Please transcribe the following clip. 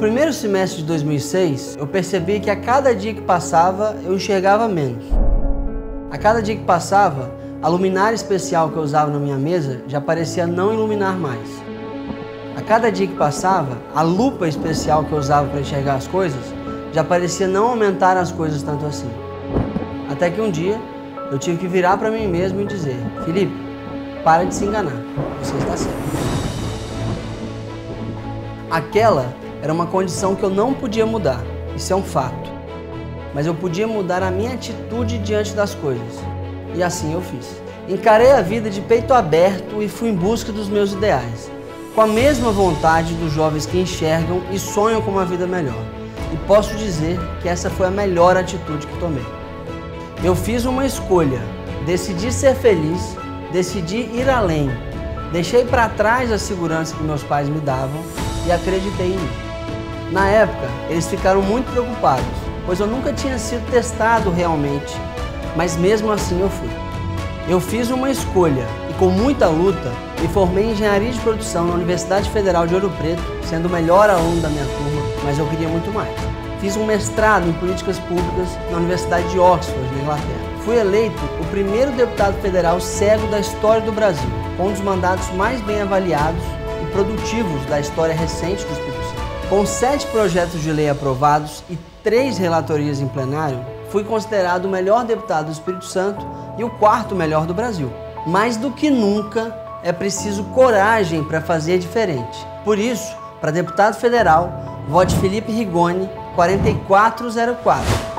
primeiro semestre de 2006, eu percebi que a cada dia que passava, eu enxergava menos. A cada dia que passava, a luminária especial que eu usava na minha mesa já parecia não iluminar mais. A cada dia que passava, a lupa especial que eu usava para enxergar as coisas já parecia não aumentar as coisas tanto assim. Até que um dia, eu tive que virar para mim mesmo e dizer: Felipe, para de se enganar, você está certo. Aquela era uma condição que eu não podia mudar, isso é um fato. Mas eu podia mudar a minha atitude diante das coisas. E assim eu fiz. Encarei a vida de peito aberto e fui em busca dos meus ideais, com a mesma vontade dos jovens que enxergam e sonham com uma vida melhor. E posso dizer que essa foi a melhor atitude que tomei. Eu fiz uma escolha, decidi ser feliz, decidi ir além. Deixei para trás a segurança que meus pais me davam e acreditei em mim. Na época, eles ficaram muito preocupados, pois eu nunca tinha sido testado realmente, mas mesmo assim eu fui. Eu fiz uma escolha e com muita luta me formei em Engenharia de Produção na Universidade Federal de Ouro Preto, sendo o melhor aluno da minha turma, mas eu queria muito mais. Fiz um mestrado em Políticas Públicas na Universidade de Oxford, na Inglaterra. Fui eleito o primeiro deputado federal cego da história do Brasil, com um dos mandatos mais bem avaliados e produtivos da história recente do Espírito Santo. Com 7 projetos de lei aprovados e 3 relatorias em plenário, fui considerado o melhor deputado do Espírito Santo e o 4º melhor do Brasil. Mais do que nunca, é preciso coragem para fazer diferente. Por isso, para deputado federal, vote Felipe Rigoni 4404.